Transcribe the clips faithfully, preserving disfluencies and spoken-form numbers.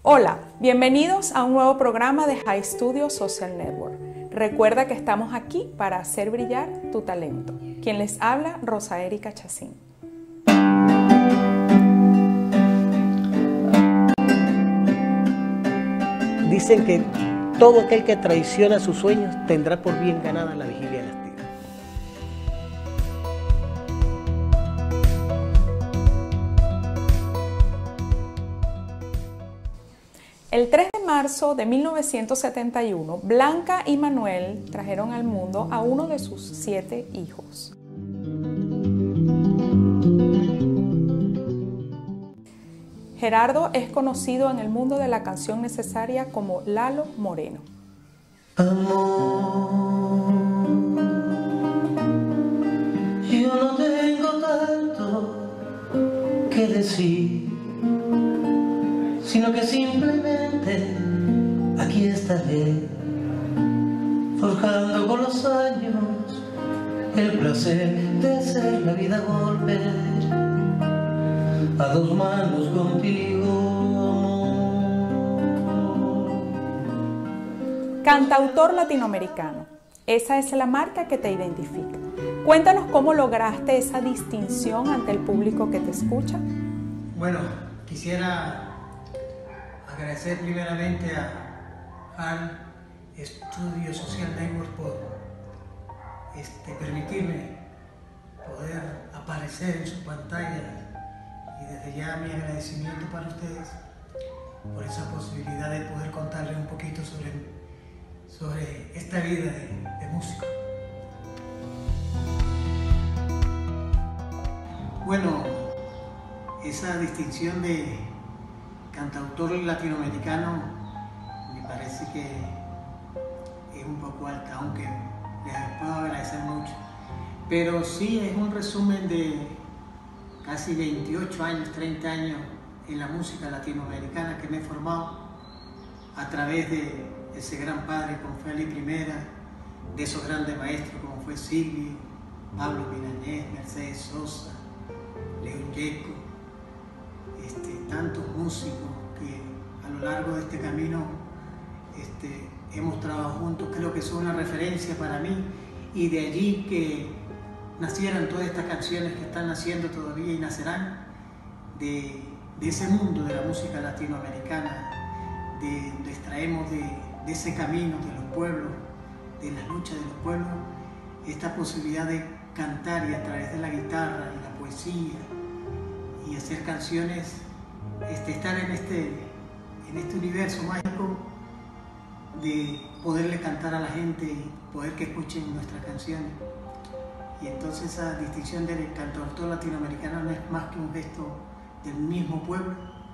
Hola, bienvenidos a un nuevo programa de High Studio Social Network. Recuerda que estamos aquí para hacer brillar tu talento. Quien les habla, Rosa Erika Chacín. Dicen que todo aquel que traiciona sus sueños tendrá por bien ganada la vigilia del hastío. El tres de marzo de mil novecientos setenta y uno, Blanca y Manuel trajeron al mundo a uno de sus siete hijos. Gerardo es conocido en el mundo de la canción necesaria como Lalo Moreno. Amor, yo no tengo tanto que decir, sino que simplemente aquí estaré, forjando con los años el placer de hacer la vida volver a dos manos contigo, amor. Cantautor latinoamericano, esa es la marca que te identifica. Cuéntanos cómo lograste esa distinción ante el público que te escucha. Bueno, quisiera agradecer primeramente a High Studio Social Network por este, permitirme poder aparecer en su pantalla, y desde ya mi agradecimiento para ustedes por esa posibilidad de poder contarles un poquito sobre, sobre esta vida de, de músico. Bueno, esa distinción de cantautor latinoamericano me parece que es un poco alta, aunque les puedo agradecer mucho, pero sí es un resumen de casi veintiocho años, treinta años en la música latinoamericana que me he formado a través de ese gran padre como fue Ali Primera, de esos grandes maestros como fue Silvio, Pablo Milanés, Mercedes Sosa, León Gieco, este, tantos músicos que a lo largo de este camino este, hemos trabajado juntos. Creo que son una referencia para mí, y de allí que nacieran todas estas canciones que están naciendo todavía y nacerán de, de ese mundo de la música latinoamericana, de, de extraemos de, de ese camino de los pueblos, de las luchas de los pueblos, esta posibilidad de cantar y a través de la guitarra y la poesía y hacer canciones, este, estar en este, en este universo mágico de poderle cantar a la gente y poder que escuchen nuestras canciones. Y entonces esa distinción del cantautor latinoamericano no es más que un gesto del mismo pueblo.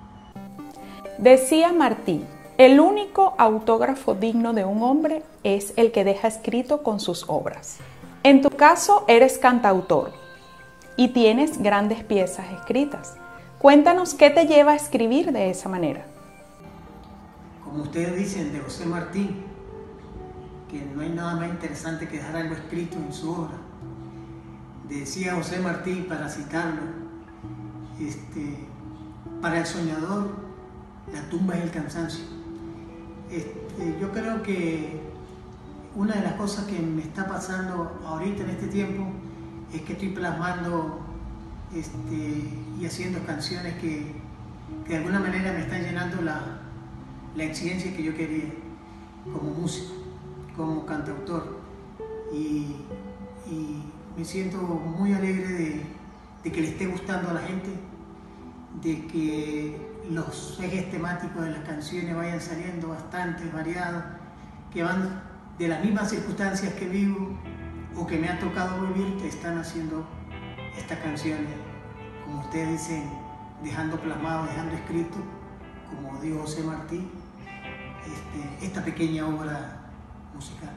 Decía Martí, el único autógrafo digno de un hombre es el que deja escrito con sus obras. En tu caso eres cantautor y tienes grandes piezas escritas. Cuéntanos qué te lleva a escribir de esa manera. Como ustedes dicen de José Martí, que no hay nada más interesante que dejar algo escrito en su obra. Decía José Martí, para citarlo, este, para el soñador la tumba es el cansancio. Este, yo creo que una de las cosas que me está pasando ahorita en este tiempo es que estoy plasmando este, y haciendo canciones que, que de alguna manera me están llenando la, la exigencia que yo quería como músico, como cantautor, y, y me siento muy alegre de, de que le esté gustando a la gente, de que los ejes temáticos de las canciones vayan saliendo bastante variados, que van de las mismas circunstancias que vivo o que me ha tocado vivir, que están haciendo estas canciones, como ustedes dicen, dejando plasmado, dejando escrito, como dijo José Martí, este, esta pequeña obra musical.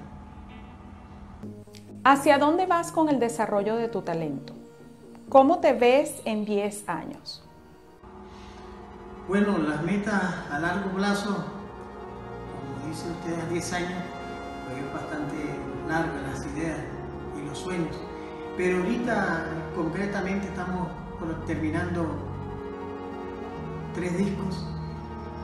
¿Hacia dónde vas con el desarrollo de tu talento? ¿Cómo te ves en diez años? Bueno, las metas a largo plazo, como dice usted, a diez años, pues es bastante larga las ideas y los sueños. Pero ahorita concretamente estamos terminando tres discos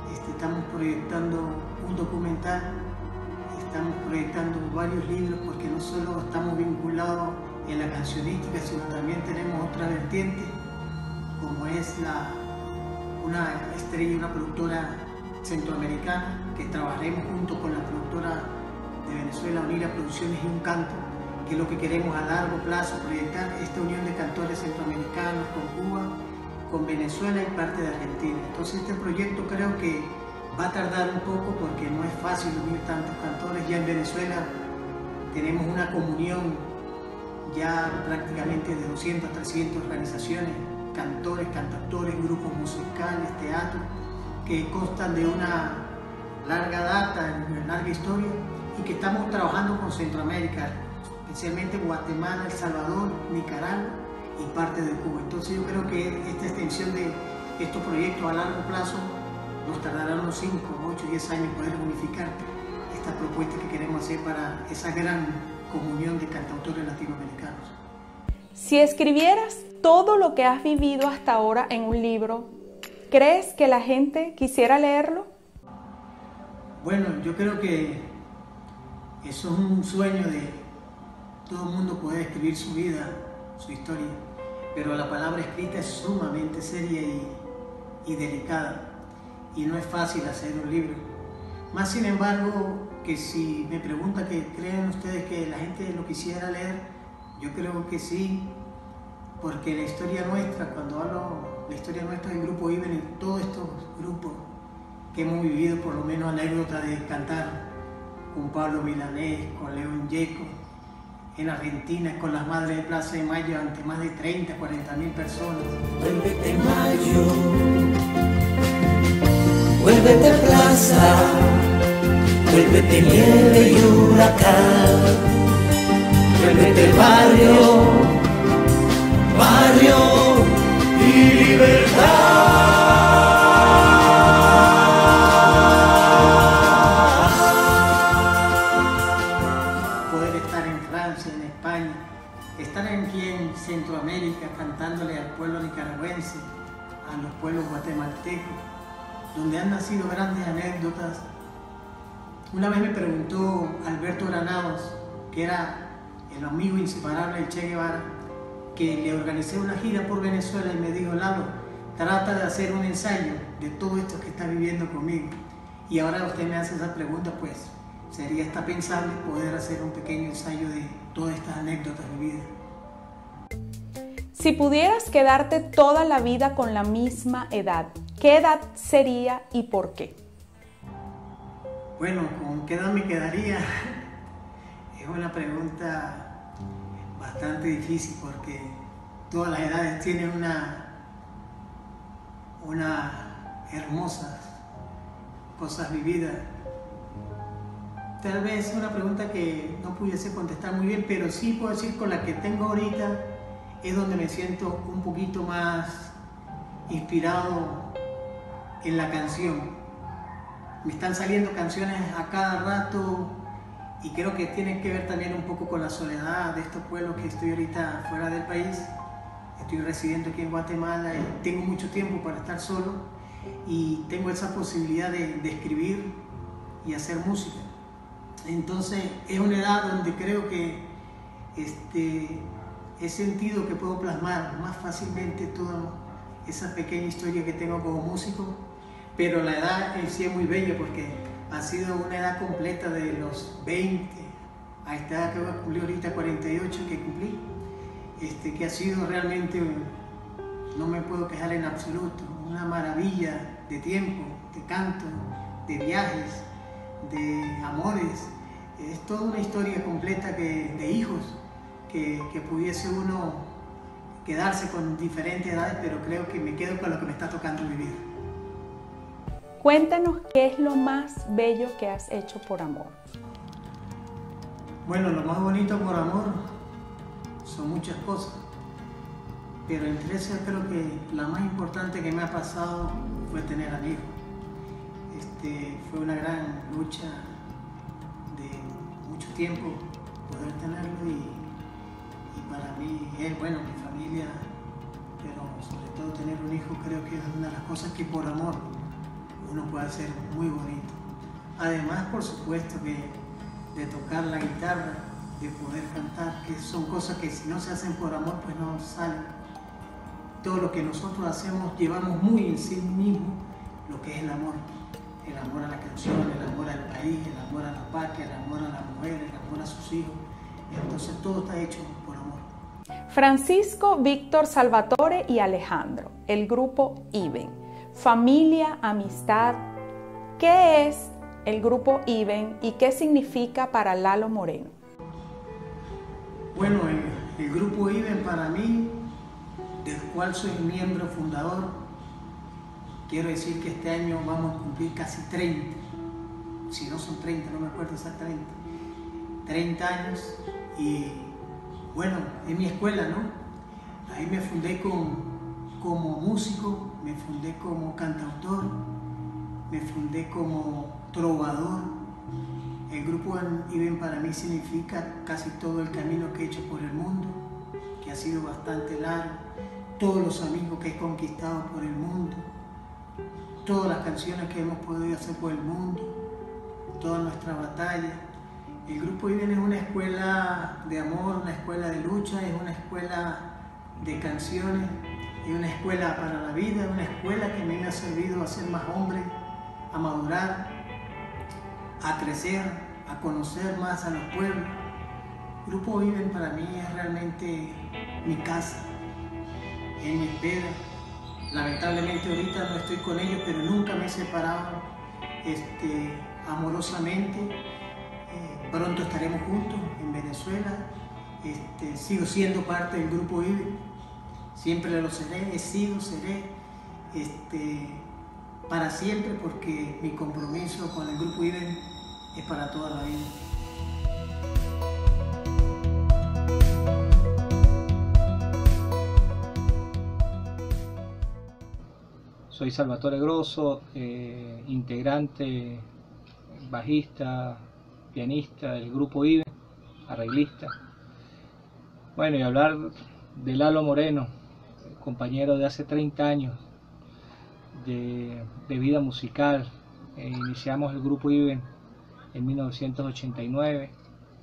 Este, estamos proyectando un documental, estamos proyectando varios libros, porque no solo estamos vinculados en la cancionística, sino también tenemos otra vertiente, como es la, una estrella, una productora centroamericana, que trabajaremos junto con la productora de Venezuela, Unira Producciones y Un Canto, que es lo que queremos a largo plazo, proyectar esta unión de cantores centroamericanos con Cuba, con Venezuela y parte de Argentina. Entonces este proyecto creo que va a tardar un poco, porque no es fácil unir tantos cantores. Ya en Venezuela tenemos una comunión ya prácticamente de doscientas, trescientas organizaciones, cantores, cantautores, grupos musicales, teatro, que constan de una larga data, una larga historia, y que estamos trabajando con Centroamérica, especialmente Guatemala, El Salvador, Nicaragua y parte de Cuba. Entonces yo creo que esta extensión de estos proyectos a largo plazo nos tardará unos cinco, ocho, diez años poder unificar esta propuesta que queremos hacer para esa gran comunión de cantautores latinoamericanos. Si escribieras todo lo que has vivido hasta ahora en un libro, ¿crees que la gente quisiera leerlo? Bueno, yo creo que eso es un sueño de todo el mundo, poder escribir su vida, su historia, pero la palabra escrita es sumamente seria y, y delicada, y no es fácil hacer un libro. Más sin embargo, que si me pregunta que creen ustedes que la gente lo quisiera leer, yo creo que sí, porque la historia nuestra, cuando hablo de la historia nuestra del Grupo Iben y todos estos grupos que hemos vivido, por lo menos anécdota de cantar con Pablo Milanés, con León Gieco, en Argentina con las Madres de Plaza de Mayo ante más de treinta, cuarenta mil personas. Vuélvete Mayo, vuélvete plaza, vuélvete nieve y huracán, vuélvete barrio, barrio y libertad. Poder estar en Francia, en España, estar aquí en Centroamérica cantándole al pueblo nicaragüense, a los pueblos guatemaltecos, donde han nacido grandes anécdotas. Una vez me preguntó Alberto Granados, que era el amigo inseparable del Che Guevara, que le organicé una gira por Venezuela, y me dijo: Lalo, trata de hacer un ensayo de todo esto que está viviendo conmigo. Y ahora usted me hace esa pregunta, pues sería hasta pensable poder hacer un pequeño ensayo de todas estas anécdotas vividas. Si pudieras quedarte toda la vida con la misma edad, ¿qué edad sería y por qué? Bueno, ¿con qué edad me quedaría? Es una pregunta bastante difícil, porque todas las edades tienen una, una hermosas cosas vividas. Tal vez es una pregunta que no pudiese contestar muy bien, pero sí puedo decir con la que tengo ahorita es donde me siento un poquito más inspirado en la canción. Me están saliendo canciones a cada rato, y creo que tienen que ver también un poco con la soledad de estos pueblos que estoy ahorita fuera del país. Estoy residiendo aquí en Guatemala y tengo mucho tiempo para estar solo, y tengo esa posibilidad de, de escribir y hacer música. Entonces es una edad donde creo que este, he sentido que puedo plasmar más fácilmente toda esa pequeña historia que tengo como músico, pero la edad en sí es muy bella, porque ha sido una edad completa de los veinte a esta edad que voy a cumplir ahorita, cuarenta y ocho que cumplí, este, que ha sido realmente, no me puedo quejar en absoluto, una maravilla de tiempo, de canto, de viajes, de amores. Es toda una historia completa que, de hijos, que, que pudiese uno quedarse con diferentes edades, pero creo que me quedo con lo que me está tocando vivir. Cuéntanos qué es lo más bello que has hecho por amor. Bueno, lo más bonito por amor son muchas cosas, pero entre esas creo que la más importante que me ha pasado fue tener amigos. Este, fue una gran lucha de mucho tiempo poder tenerlo, y, y para mí es, bueno, mi familia, pero sobre todo tener un hijo, creo que es una de las cosas que por amor uno puede hacer muy bonito. Además, por supuesto, que de tocar la guitarra, de poder cantar, que son cosas que si no se hacen por amor, pues no salen. Todo lo que nosotros hacemos, llevamos muy en sí mismo lo que es el amor. El amor a la canción, el amor al país, el amor a la patria, el amor a la mujer, el amor a sus hijos. Entonces todo está hecho por amor. Francisco, Víctor, Salvatore y Alejandro, el grupo IVEN. Familia, amistad. ¿Qué es el grupo IVEN y qué significa para Lalo Moreno? Bueno, el, el grupo IVEN para mí, del cual soy miembro fundador, quiero decir que este año vamos a cumplir casi treinta, si no son treinta, no me acuerdo exactamente, treinta años, y bueno, es mi escuela, ¿no? Ahí me fundé con, como músico, me fundé como cantautor, me fundé como trovador. El grupo IVEN para mí significa casi todo el camino que he hecho por el mundo, que ha sido bastante largo, todos los amigos que he conquistado por el mundo, todas las canciones que hemos podido hacer por el mundo, toda nuestra batalla. El grupo IVEN es una escuela de amor, una escuela de lucha, es una escuela de canciones, es una escuela para la vida, es una escuela que a mí me ha servido a ser más hombre, a madurar, a crecer, a conocer más a los pueblos. El grupo IVEN para mí es realmente mi casa, es mi espera. Lamentablemente ahorita no estoy con ellos, pero nunca me he separado este, amorosamente. Eh, pronto estaremos juntos en Venezuela. Este, sigo siendo parte del grupo IVEN, siempre lo seré, he sido, seré este, para siempre, porque mi compromiso con el grupo IVEN es para toda la vida. Soy Salvatore Grosso, eh, integrante, bajista, pianista del grupo IVEN, arreglista. Bueno, y hablar de Lalo Moreno, compañero de hace treinta años de, de vida musical. Eh, iniciamos el grupo IVEN en mil novecientos ochenta y nueve.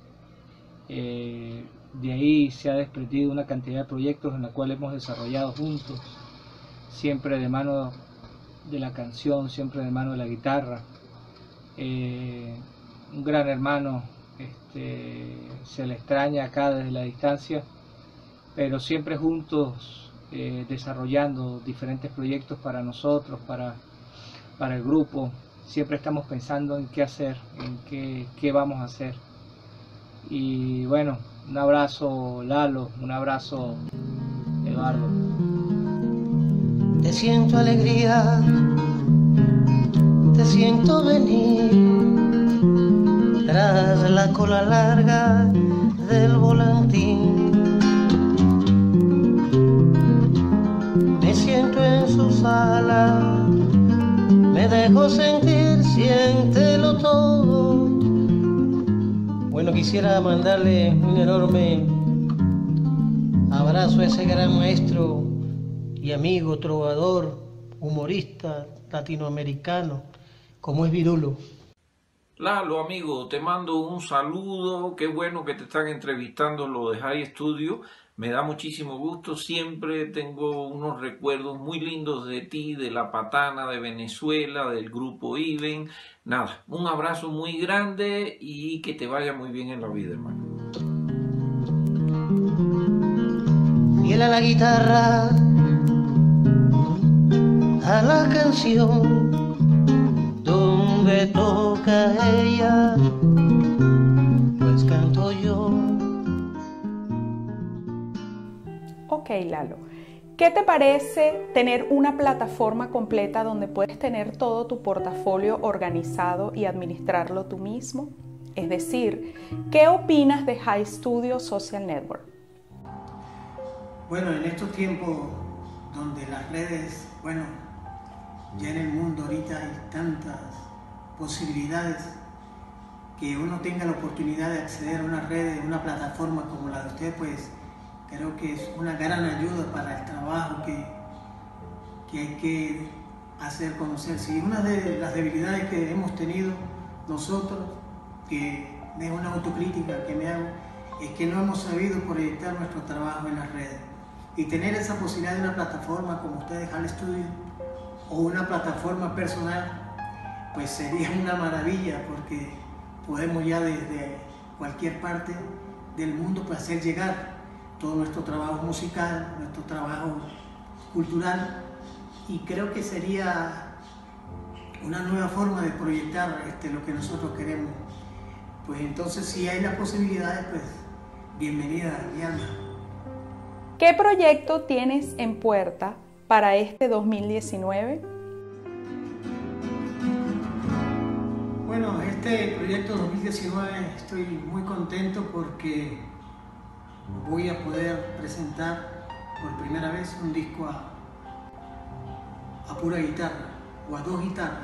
Eh, de ahí se ha desprendido una cantidad de proyectos en los cuales hemos desarrollado juntos, siempre de mano de la canción, siempre de mano de la guitarra. Eh, un gran hermano, este, se le extraña acá desde la distancia, pero siempre juntos, eh, desarrollando diferentes proyectos para nosotros, para, para el grupo. Siempre estamos pensando en qué hacer, en qué, qué vamos a hacer. Y bueno, un abrazo Lalo, un abrazo Eduardo. Te siento alegría, te siento venir tras la cola larga del volantín. Me siento en su sala, me dejo sentir, siéntelo todo. Bueno, quisiera mandarle un enorme abrazo a ese gran maestro y amigo, trovador, humorista latinoamericano, como es Virulo. Lalo, amigo, te mando un saludo, qué bueno que te están entrevistando los de High Studio, me da muchísimo gusto, siempre tengo unos recuerdos muy lindos de ti, de La Patana, de Venezuela, del grupo IVEN. Nada, un abrazo muy grande y que te vaya muy bien en la vida, hermano. Fiel a la guitarra, a la canción, donde toca ella, pues canto yo. Ok, Lalo, ¿qué te parece tener una plataforma completa donde puedes tener todo tu portafolio organizado y administrarlo tú mismo? Es decir, ¿qué opinas de High Studio Social Network? Bueno, en estos tiempos donde las redes, bueno, ya en el mundo ahorita hay tantas posibilidades, que uno tenga la oportunidad de acceder a una red, una plataforma como la de usted, pues creo que es una gran ayuda para el trabajo que, que hay que hacer conocer. Si una de las debilidades que hemos tenido nosotros, que es una autocrítica que me hago, es que no hemos sabido proyectar nuestro trabajo en las redes. Y tener esa posibilidad de una plataforma como ustedes, Hall Studio, o una plataforma personal, pues sería una maravilla, porque podemos ya desde cualquier parte del mundo pues hacer llegar todo nuestro trabajo musical, nuestro trabajo cultural, y creo que sería una nueva forma de proyectar este, lo que nosotros queremos. Pues entonces, si hay las posibilidades, pues bienvenida, mi alma. ¿Qué proyecto tienes en puerta para este dos mil diecinueve? Bueno, este proyecto dos mil diecinueve estoy muy contento porque voy a poder presentar por primera vez un disco a, a pura guitarra o a dos guitarras.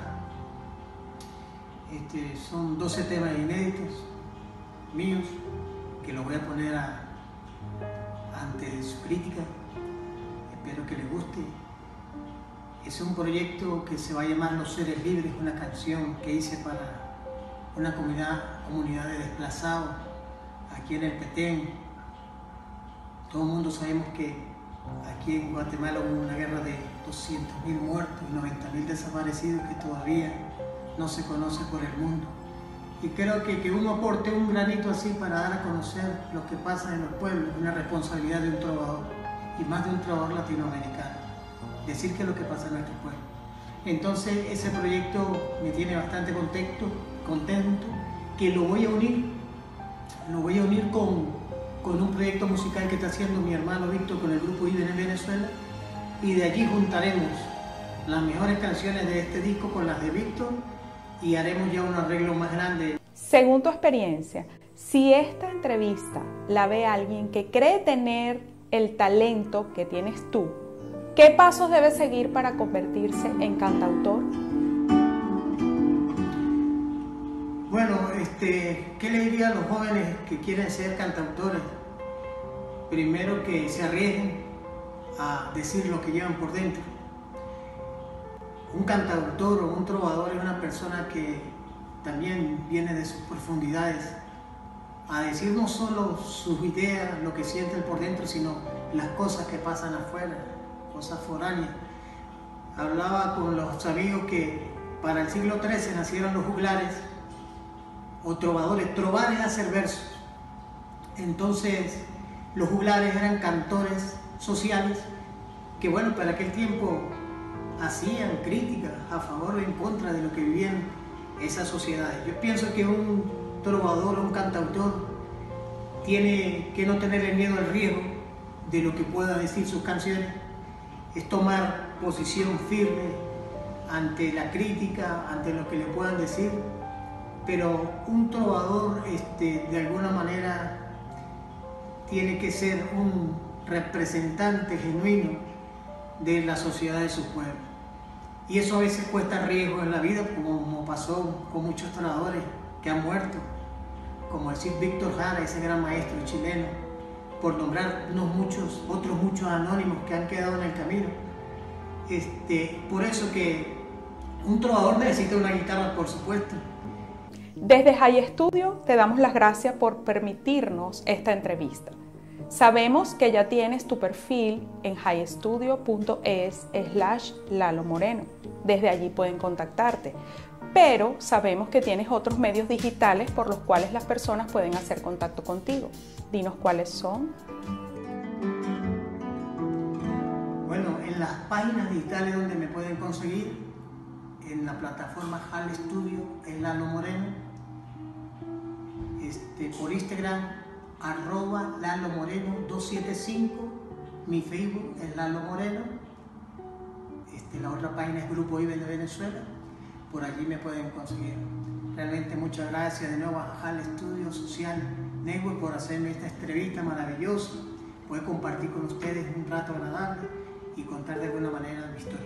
Este, son doce temas inéditos míos que los voy a poner a, ante su crítica. Espero que les guste. Es un proyecto que se va a llamar Los Seres Libres, una canción que hice para una comunidad, comunidad de desplazados aquí en el Petén. Todo el mundo sabemos que aquí en Guatemala hubo una guerra de doscientos mil muertos y noventa mil desaparecidos que todavía no se conoce por el mundo. Y creo que que uno aporte un granito así para dar a conocer lo que pasa en los pueblos es una responsabilidad de un trovador, y más de un trovador latinoamericano, decir qué es lo que pasa en nuestro pueblo. Entonces ese proyecto me tiene bastante contento, contento, que lo voy a unir, lo voy a unir con, con un proyecto musical que está haciendo mi hermano Víctor con el grupo Iben en Venezuela, y de allí juntaremos las mejores canciones de este disco con las de Víctor y haremos ya un arreglo más grande. Según tu experiencia, si esta entrevista la ve alguien que cree tener el talento que tienes tú, ¿qué pasos debe seguir para convertirse en cantautor? Bueno, este, ¿qué le diría a los jóvenes que quieren ser cantautores? Primero, que se arriesguen a decir lo que llevan por dentro. Un cantautor o un trovador es una persona que también viene de sus profundidades a decir no solo sus ideas, lo que siente por dentro, sino las cosas que pasan afuera, cosas foráneas. Hablaba con los amigos que para el siglo trece nacieron los juglares o trovadores. Trovar es hacer versos. Entonces los juglares eran cantores sociales que, bueno, para aquel tiempo hacían críticas a favor o en contra de lo que vivían esas sociedades. Yo pienso que un trovador o un cantautor tiene que no tenerle miedo al riesgo de lo que pueda decir sus canciones, es tomar posición firme ante la crítica, ante lo que le puedan decir, pero un trovador este, de alguna manera tiene que ser un representante genuino de la sociedad de su pueblo. Y eso a veces cuesta riesgo en la vida, como pasó con muchos trovadores que han muerto, como decir Víctor Jara, ese gran maestro chileno, por nombrar unos muchos, otros muchos anónimos que han quedado en el camino. Este, por eso que un trovador necesita una guitarra, por supuesto. Desde Hall Studio te damos las gracias por permitirnos esta entrevista. Sabemos que ya tienes tu perfil en hall studio punto es slash Lalo Moreno. Desde allí pueden contactarte. Pero sabemos que tienes otros medios digitales por los cuales las personas pueden hacer contacto contigo. Dinos cuáles son. Bueno, en las páginas digitales donde me pueden conseguir, en la plataforma Hall Studio es Lalo Moreno, este, por Instagram arroba Lalo Moreno dos siete cinco, mi Facebook es Lalo Moreno, este, la otra página es Grupo Iben de Venezuela, por allí me pueden conseguir. Realmente muchas gracias de nuevo a Hall Studio Social Network por hacerme esta entrevista maravillosa, poder compartir con ustedes un rato agradable y contar de alguna manera mi historia.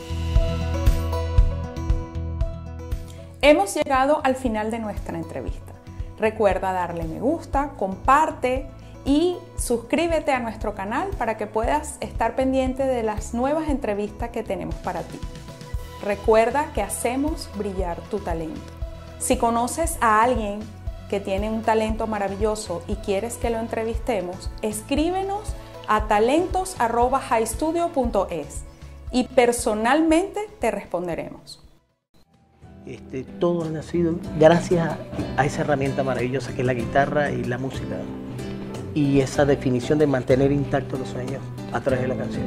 Hemos llegado al final de nuestra entrevista. Recuerda darle me gusta, comparte y suscríbete a nuestro canal para que puedas estar pendiente de las nuevas entrevistas que tenemos para ti. Recuerda que hacemos brillar tu talento. Si conoces a alguien que tiene un talento maravilloso y quieres que lo entrevistemos, escríbenos a talentos arroba highstudio punto es y personalmente te responderemos. Este, todo ha nacido gracias a, a esa herramienta maravillosa que es la guitarra y la música, y esa definición de mantener intactos los sueños a través de la canción.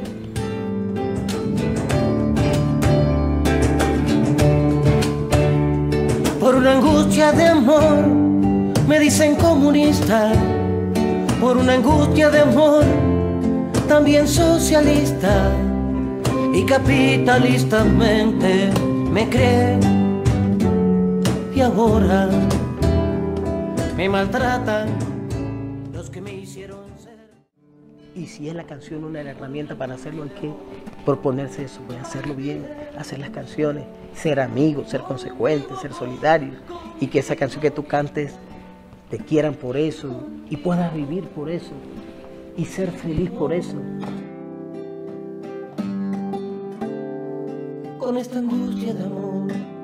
Por una angustia de amor me dicen comunista, por una angustia de amor también socialista, y capitalistamente me creen, y ahora me maltratan los que me hicieron ser. Y si es la canción una herramienta para hacerlo, hay que proponerse eso, pues hacerlo bien, hacer las canciones, ser amigos, ser consecuentes, ser solidarios, y que esa canción que tú cantes te quieran por eso y puedas vivir por eso y ser feliz por eso. Con esta angustia de amor